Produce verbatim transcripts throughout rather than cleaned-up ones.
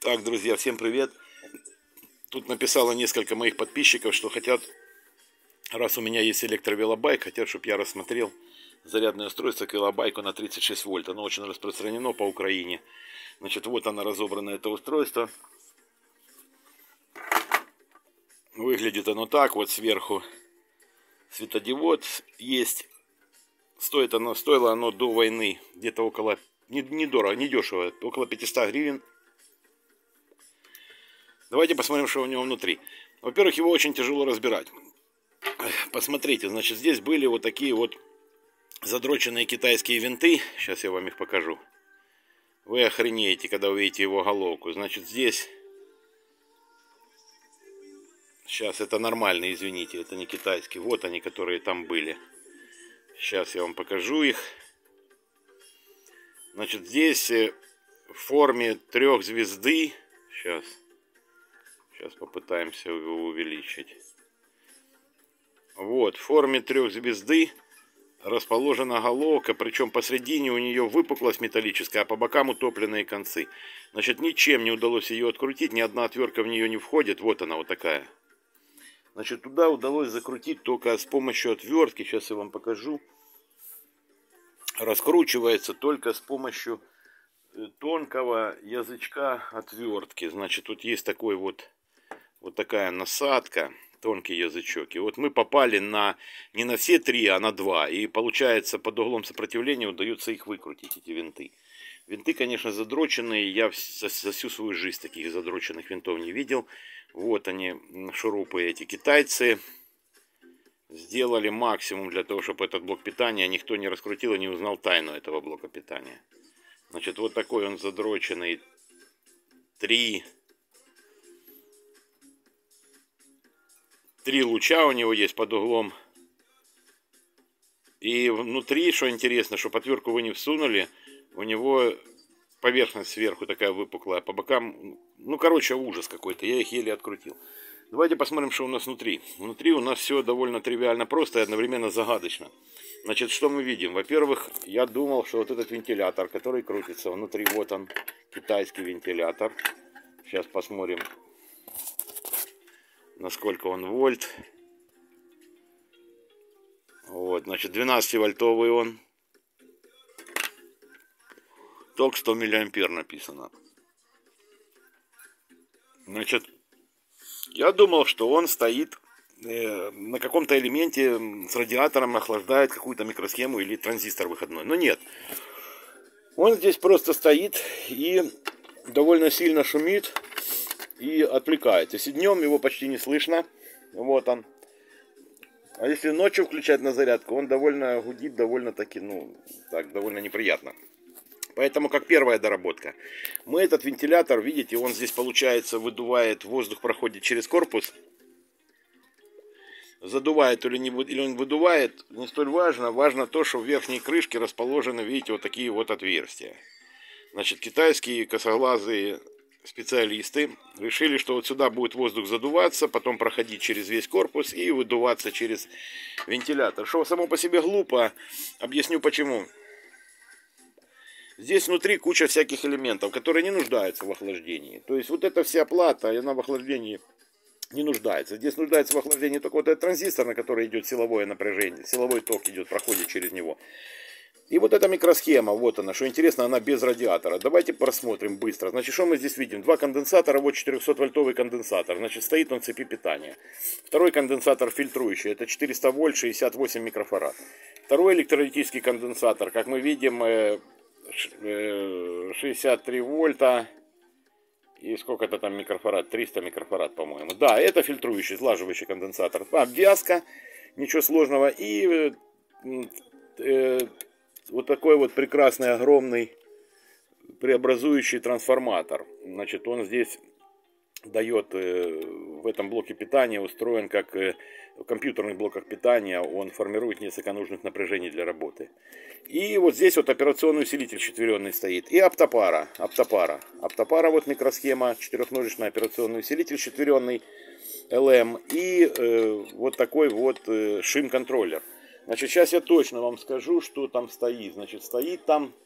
Так, друзья, всем привет. Тут написало несколько моих подписчиков, что хотят, раз у меня есть электровелобайк, хотят, чтобы я рассмотрел зарядное устройство к велобайку на тридцать шесть вольт. Оно очень распространено по Украине. Значит, вот оно разобрано, это устройство. Выглядит оно так, вот сверху светодиод есть. Стоит оно, стоило оно до войны где-то около, недорого, не, не дешево, около пятисот гривен. Давайте посмотрим, что у него внутри. Во-первых, его очень тяжело разбирать. Посмотрите, значит, здесь были вот такие вот задроченные китайские винты. Сейчас я вам их покажу. Вы охренеете, когда увидите его головку. Значит, здесь... Сейчас, это нормальные, извините, это не китайские. Вот они, которые там были. Сейчас я вам покажу их. Значит, здесь в форме трех звезды. Сейчас... Сейчас попытаемся его увеличить. Вот, в форме трех звезды расположена головка, причем посредине у нее выпуклость металлическая, а по бокам утопленные концы. Значит, ничем не удалось ее открутить, ни одна отвертка в нее не входит. Вот она вот такая. Значит, туда удалось закрутить только с помощью отвертки. Сейчас я вам покажу. Раскручивается только с помощью тонкого язычка отвертки. Значит, тут есть такой вот Вот такая насадка, тонкий язычок. И вот мы попали на не на все три, а на два. И получается, под углом сопротивления удается их выкрутить, эти винты. Винты, конечно, задроченные. Я за, за всю свою жизнь таких задроченных винтов не видел. Вот они, шурупы эти. Китайцы сделали максимум для того, чтобы этот блок питания никто не раскрутил и не узнал тайну этого блока питания. Значит, вот такой он задроченный. Три... Три луча у него есть под углом. И внутри, что интересно, что отвертку вы не всунули, у него поверхность сверху такая выпуклая, по бокам, ну, короче, ужас какой-то. Я их еле открутил. Давайте посмотрим, что у нас внутри. Внутри у нас все довольно тривиально просто и одновременно загадочно. Значит, что мы видим? Во-первых, я думал, что вот этот вентилятор, который крутится внутри, вот он, китайский вентилятор. Сейчас посмотрим, насколько он вольт. Вот, значит, двенадцативольтовый он. Ток сто миллиампер написано. Значит, я думал, что он стоит э, на каком-то элементе с радиатором, охлаждает какую-то микросхему или транзистор выходной. Но нет. Он здесь просто стоит и довольно сильно шумит и отвлекает. Если днем его почти не слышно, вот он. А если ночью включать на зарядку, он довольно гудит, довольно-таки, ну, так, довольно неприятно. Поэтому, как первая доработка, мы этот вентилятор, видите, он здесь, получается, выдувает, воздух проходит через корпус. Задувает или, не, или он выдувает, не столь важно. Важно то, что в верхней крышке расположены, видите, вот такие вот отверстия. Значит, китайские косоглазые специалисты решили, что вот сюда будет воздух задуваться, потом проходить через весь корпус и выдуваться через вентилятор. Что само по себе глупо, объясню почему. Здесь внутри куча всяких элементов, которые не нуждаются в охлаждении. То есть вот эта вся плата, она в охлаждении не нуждается. Здесь нуждается в охлаждении только вот этот транзистор, на который идет силовое напряжение, силовой ток идет, проходит через него. И вот эта микросхема, вот она, что интересно, она без радиатора. Давайте просмотрим быстро. Значит, что мы здесь видим? Два конденсатора, вот четырехсотвольтовый конденсатор. Значит, стоит он в цепи питания. Второй конденсатор фильтрующий, это четыреста вольт, шестьдесят восемь микрофарад. Второй электролитический конденсатор, как мы видим, шестьдесят три вольта. И сколько-то там микрофарад, триста микрофарад, по-моему. Да, это фильтрующий, сглаживающий конденсатор. Обвязка, ничего сложного. И... Э, вот такой вот прекрасный, огромный преобразующий трансформатор. Значит, он здесь дает, в этом блоке питания устроен как в компьютерных блоках питания, он формирует несколько нужных напряжений для работы. И вот здесь вот операционный усилитель четверенный стоит. И оптопара. Оптопара. Оптопара, вот микросхема, четырехножечный операционный усилитель четверенный, эл эм. И э, вот такой вот э, шим-контроллер. Значит, сейчас я точно вам скажу, что там стоит. Значит, стоит там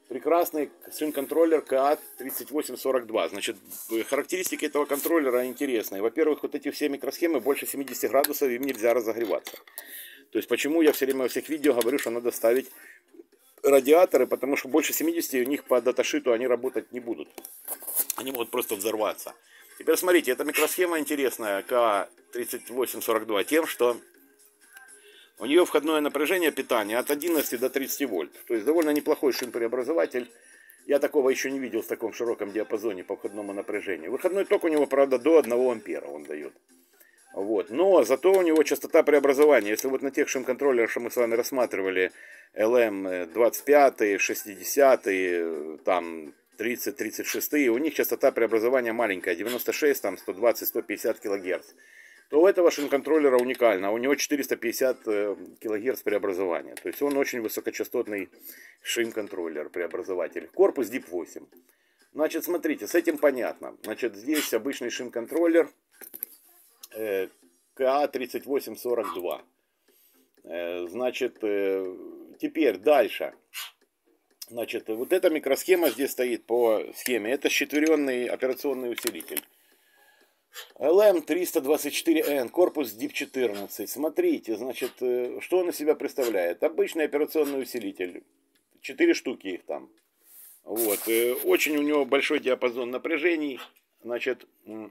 прекрасный шим-контроллер кей эй тридцать восемь сорок два. Значит, характеристики этого контроллера интересные. Во-первых, вот эти все микросхемы больше семидесяти градусов, им нельзя разогреваться. То есть, почему я все время во всех видео говорю, что надо ставить радиаторы, потому что больше семидесяти у них по даташиту они работать не будут. Они могут просто взорваться. Теперь смотрите, эта микросхема интересная, кей эй тридцать восемь сорок два, тем, что у нее входное напряжение питания от одиннадцати до тридцати вольт. То есть довольно неплохой шим-преобразователь. Я такого еще не видел в таком широком диапазоне по входному напряжению. Выходной ток у него, правда, до одного ампера он дает. Вот. Но зато у него частота преобразования. Если вот на тех шим-контроллерах, что мы с вами рассматривали, эл эм двадцать пять, шестьдесят, там тридцать тридцать шесть, у них частота преобразования маленькая, девяносто шесть, там сто двадцать сто пятьдесят килогерц. То у этого шим-контроллера уникально, у него четыреста пятьдесят килогерц преобразования. То есть он очень высокочастотный шим-контроллер, преобразователь. Корпус дип восемь. Значит, смотрите, с этим понятно. Значит, здесь обычный шим-контроллер э, кей эй тридцать восемь сорок два. Э, значит, э, теперь дальше. Значит, вот эта микросхема здесь стоит по схеме. Это счетверенный операционный усилитель. эл эм триста двадцать четыре эн, корпус дип четырнадцать. Смотрите, значит, что он из себя представляет. Обычный операционный усилитель. Четыре штуки их там. Вот. Очень у него большой диапазон напряжений. Значит,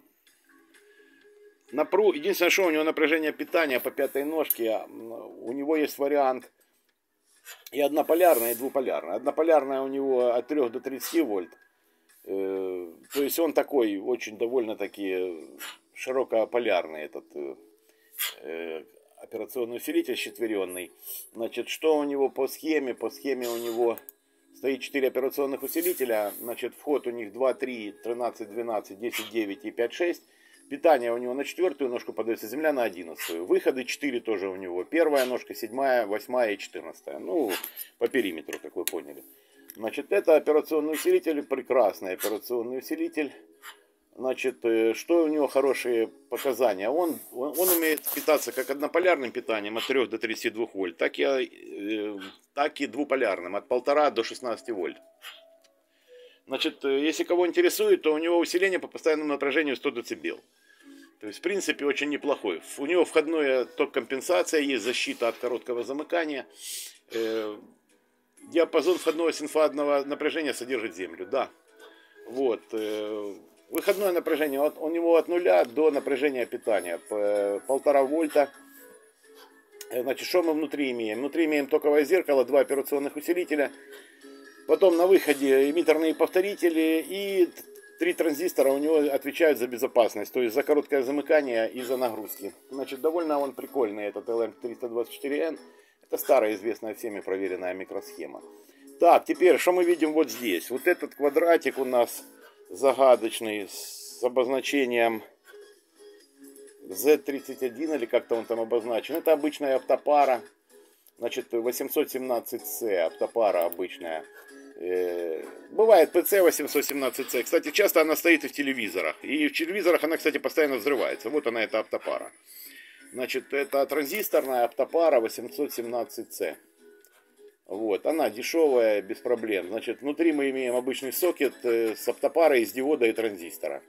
напру... единственное, что у него напряжение питания по пятой ножке. У него есть вариант и однополярная, и двуполярная. Однополярная у него от трёх до тридцати вольт. То есть он такой очень довольно-таки широкополярный этот э, операционный усилитель четверенный. Значит, что у него по схеме? По схеме у него стоит четыре операционных усилителя. Значит, вход у них два, три, тринадцать, двенадцать, десять, девять и пять, шесть. Питание у него на четвертую ножку подается, земля на одиннадцатую. Выходы четыре тоже у него. Первая ножка, седьмая, восьмая и четырнадцатая. Ну, по периметру, как вы поняли. Значит, это операционный усилитель, прекрасный операционный усилитель. Значит, что у него хорошие показания? Он, он, он умеет питаться как однополярным питанием от трёх до тридцати двух вольт, так и, э, так и двуполярным от полтора до шестнадцати вольт. Значит, если кого интересует, то у него усиление по постоянному напряжению сто децибел. То есть, в принципе, очень неплохой. У него входная ток-компенсация, есть защита от короткого замыкания. Э, Диапазон входного синфазного напряжения содержит землю, да. Вот. Выходное напряжение у него от нуля до напряжения питания. Полтора вольта. Значит, что мы внутри имеем? Внутри имеем токовое зеркало, два операционных усилителя. Потом на выходе эмиттерные повторители и три транзистора у него отвечают за безопасность. То есть за короткое замыкание и за нагрузки. Значит, довольно он прикольный, этот эл эм триста двадцать четыре эн. Это старая, известная всеми проверенная микросхема. Так, теперь, что мы видим вот здесь? Вот этот квадратик у нас загадочный с обозначением зет тридцать один, или как-то он там обозначен. Это обычная оптопара. Значит, восемьсот семнадцать си, оптопара обычная. Бывает пи си восемьсот семнадцать си. Кстати, часто она стоит и в телевизорах. И в телевизорах она, кстати, постоянно взрывается. Вот она, эта оптопара. Значит, это транзисторная оптопара восемьсот семнадцать си. Вот, она дешевая, без проблем. Значит, внутри мы имеем обычный сокет с оптопарой из диода и транзистора.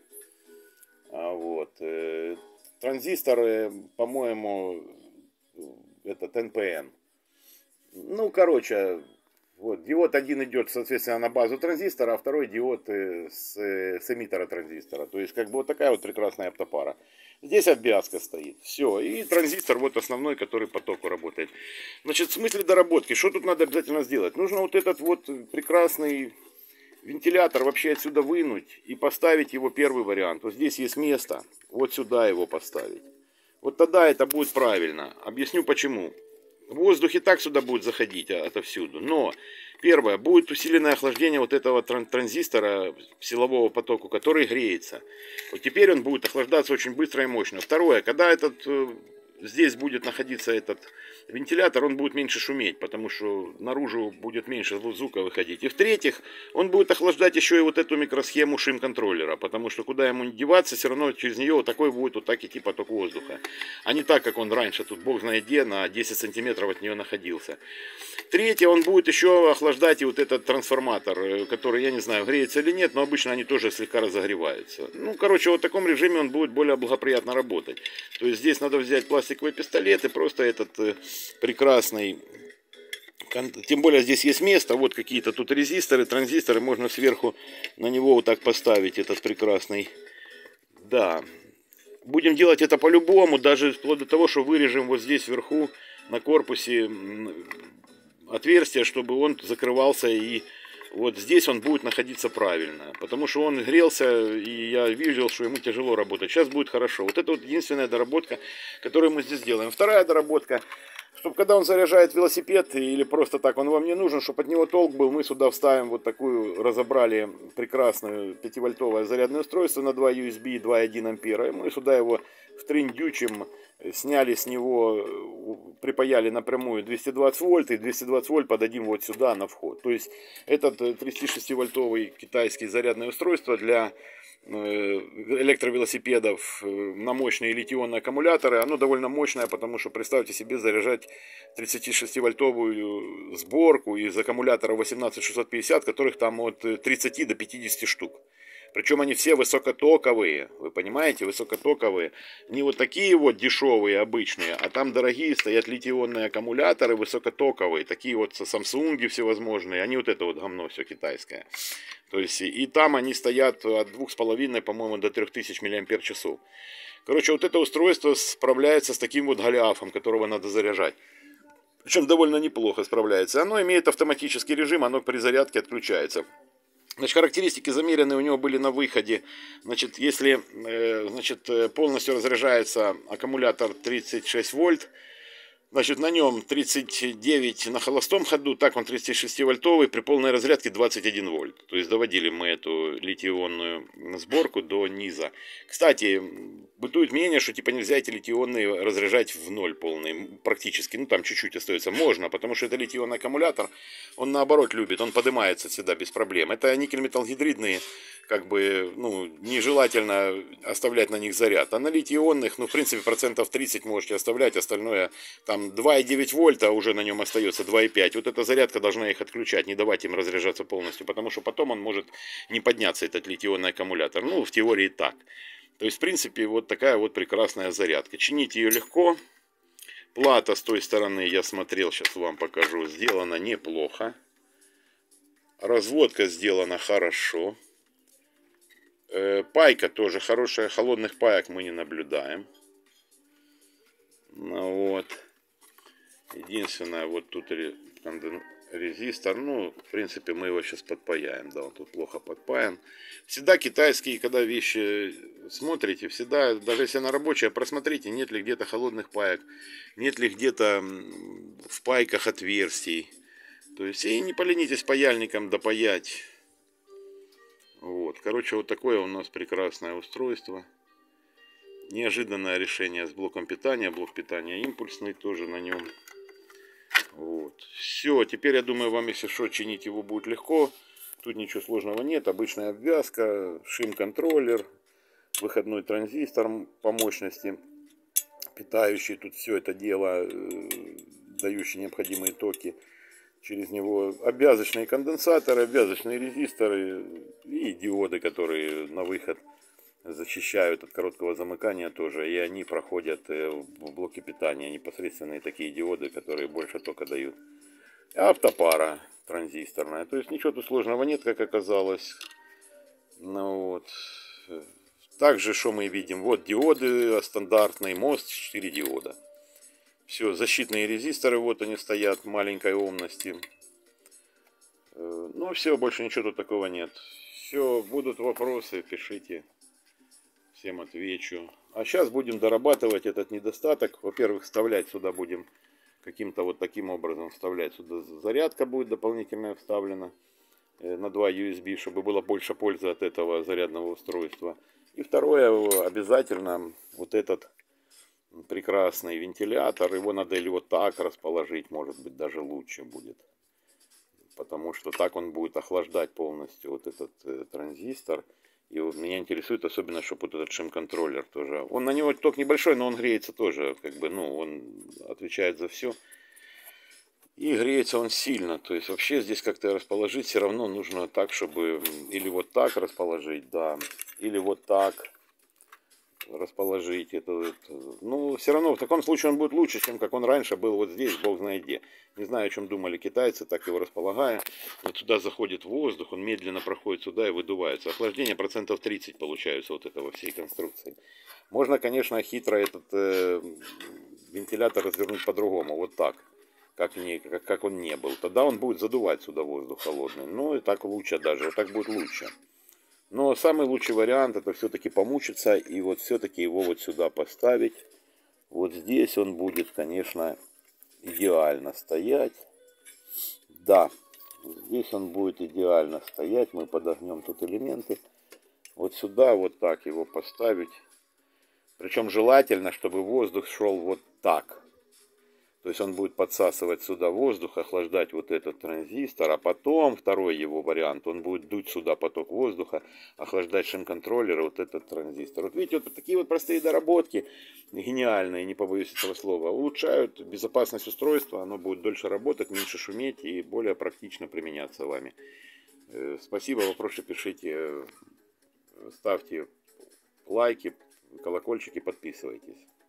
Вот. Транзистор, по-моему, этот эн пи эн. Ну, короче, вот, диод один идет, соответственно, на базу транзистора, а второй диод с, с эмиттера транзистора. То есть, как бы вот такая вот прекрасная оптопара. Здесь обвязка стоит. Все. И транзистор вот основной, который по току работает. Значит, в смысле доработки, что тут надо обязательно сделать? Нужно вот этот вот прекрасный вентилятор вообще отсюда вынуть и поставить его первый вариант. Вот здесь есть место. Вот сюда его поставить. Вот тогда это будет правильно. Объясню почему. Воздух и так сюда будет заходить отовсюду. Но, первое, будет усиленное охлаждение вот этого транзистора силового потока, который греется. Вот теперь он будет охлаждаться очень быстро и мощно. Второе, когда этот, здесь будет находиться этот вентилятор, он будет меньше шуметь, потому что наружу будет меньше звука выходить. И в-третьих, он будет охлаждать еще и вот эту микросхему шим-контроллера, потому что куда ему деваться, все равно через нее вот такой будет вот так идти поток воздуха. А не так, как он раньше, тут бог знает где, на десять сантиметров от нее находился. Третье, он будет еще охлаждать и вот этот трансформатор, который, я не знаю, греется или нет, но обычно они тоже слегка разогреваются. Ну, короче, вот в таком режиме он будет более благоприятно работать. То есть здесь надо взять пластиковый пистолет и просто этот э, прекрасный, тем более здесь есть место, вот какие-то тут резисторы, транзисторы, можно сверху на него вот так поставить этот прекрасный, да. Будем делать это по-любому, даже вплоть до того, что вырежем вот здесь вверху на корпусе отверстие, чтобы он закрывался, и вот здесь он будет находиться правильно, потому что он грелся, и я видел, что ему тяжело работать. Сейчас будет хорошо. Вот это вот единственная доработка, которую мы здесь делаем. Вторая доработка, чтобы когда он заряжает велосипед или просто так, он вам не нужен, чтобы от него толк был, мы сюда вставим вот такую, разобрали прекрасную пятивольтовое зарядное устройство на два ю эс би, два и один ампера, и мы сюда его втриндючим, сняли с него, припаяли напрямую двести двадцать вольт, и двести двадцать вольт подадим вот сюда на вход. То есть этот тридцатишестивольтовый китайский зарядное устройство для электровелосипедов на мощные литий-ионные аккумуляторы, оно довольно мощное, потому что представьте себе заряжать тридцатишестивольтовую сборку из аккумуляторов восемнадцать шестьсот пятьдесят, которых там от тридцати до пятидесяти штук. Причем они все высокотоковые, вы понимаете, высокотоковые. Не вот такие вот дешевые, обычные, а там дорогие стоят литий-ионные аккумуляторы высокотоковые. Такие вот Samsung всевозможные, они вот это вот говно все китайское. То есть и там они стоят от двух с половиной, по-моему, до трёх тысяч миллиампер-часов. Короче, вот это устройство справляется с таким вот голиафом, которого надо заряжать. Причем довольно неплохо справляется. Оно имеет автоматический режим, оно при зарядке отключается. Значит, характеристики замеренные у него были на выходе. Значит, если э, значит, полностью разряжается аккумулятор тридцать шесть вольт, значит, на нем тридцать девять на холостом ходу, так он тридцатишестивольтовый, при полной разрядке двадцать один вольт. То есть доводили мы эту литий-ионную сборку до низа. Кстати, бытует мнение, что типа нельзя эти литий-ионные разряжать в ноль полный, практически, ну там чуть-чуть остается. Можно, потому что это литий-ионный аккумулятор, он наоборот любит, он поднимается всегда без проблем. Это никель-металлгидридные, как бы, ну, нежелательно оставлять на них заряд. А на литий-ионных, ну, в принципе, процентов тридцать можете оставлять, остальное там два и девять вольта уже на нем остается, два и пять. Вот эта зарядка должна их отключать, не давать им разряжаться полностью, потому что потом он может не подняться, этот литий-ионный аккумулятор. Ну, в теории так. То есть, в принципе, вот такая вот прекрасная зарядка. Чинить ее легко. Плата с той стороны, я смотрел, сейчас вам покажу, сделана неплохо. Разводка сделана хорошо. Пайка тоже хорошая, холодных паек мы не наблюдаем. Ну вот. Единственное, вот тут резистор, ну, в принципе, мы его сейчас подпаяем, да, он тут плохо подпаян. Всегда китайские, когда вещи смотрите, всегда, даже если она рабочая, просмотрите, нет ли где-то холодных паек, нет ли где-то в пайках отверстий. То есть, и не поленитесь паяльником допаять. Вот, короче, вот такое у нас прекрасное устройство. Неожиданное решение с блоком питания, блок питания импульсный тоже на нем. Вот. Все, теперь я думаю, вам, если что, чинить его будет легко. Тут ничего сложного нет. Обычная обвязка, шим-контроллер, выходной транзистор по мощности, питающий тут все это дело, дающий необходимые токи. Через него обвязочные конденсаторы, обвязочные резисторы и диоды, которые на выход защищают от короткого замыкания тоже, и они проходят в блоке питания, непосредственные такие диоды, которые больше тока дают. Автопара транзисторная, то есть ничего тут сложного нет, как оказалось. Ну вот. Также, что мы видим, вот диоды, стандартный мост, четыре диода. Все, защитные резисторы, вот они стоят, маленькой умности. Ну все, больше ничего тут такого нет. Все, будут вопросы, пишите. Всем отвечу. А сейчас будем дорабатывать этот недостаток. Во-первых, вставлять сюда будем каким-то вот таким образом. Вставлять сюда зарядка будет дополнительная вставлена на два ю эс би, чтобы было больше пользы от этого зарядного устройства. И второе, обязательно вот этот прекрасный вентилятор. Его надо или вот так расположить, может быть, даже лучше будет. Потому что так он будет охлаждать полностью вот этот э, транзистор. И вот меня интересует особенно, чтобы вот этот шим-контроллер тоже. Он на него ток небольшой, но он греется тоже, как бы, ну, он отвечает за все. И греется он сильно. То есть вообще здесь как-то расположить все равно нужно так, чтобы или вот так расположить, да, или вот так расположить это, ну, все равно в таком случае он будет лучше, чем как он раньше был вот здесь, бог знает где. Не знаю, о чем думали китайцы, так его располагая. Вот сюда заходит воздух, он медленно проходит сюда и выдувается. Охлаждение процентов тридцать получается вот этого всей конструкции. Можно, конечно, хитро этот э, вентилятор развернуть по-другому, вот так, как, не, как, как он не был. Тогда он будет задувать сюда воздух холодный. Ну и так лучше даже, вот так будет лучше. Но самый лучший вариант это все-таки помучиться и вот все-таки его вот сюда поставить. Вот здесь он будет, конечно, идеально стоять. Да, здесь он будет идеально стоять. Мы подогнем тут элементы. Вот сюда вот так его поставить. Причем желательно, чтобы воздух шел вот так. То есть он будет подсасывать сюда воздух, охлаждать вот этот транзистор, а потом второй его вариант, он будет дуть сюда поток воздуха, охлаждать шим-контроллер, вот этот транзистор. Вот видите, вот такие вот простые доработки, гениальные, не побоюсь этого слова, улучшают безопасность устройства, оно будет дольше работать, меньше шуметь и более практично применяться вами. Спасибо, вопросы пишите, ставьте лайки, колокольчики, подписывайтесь.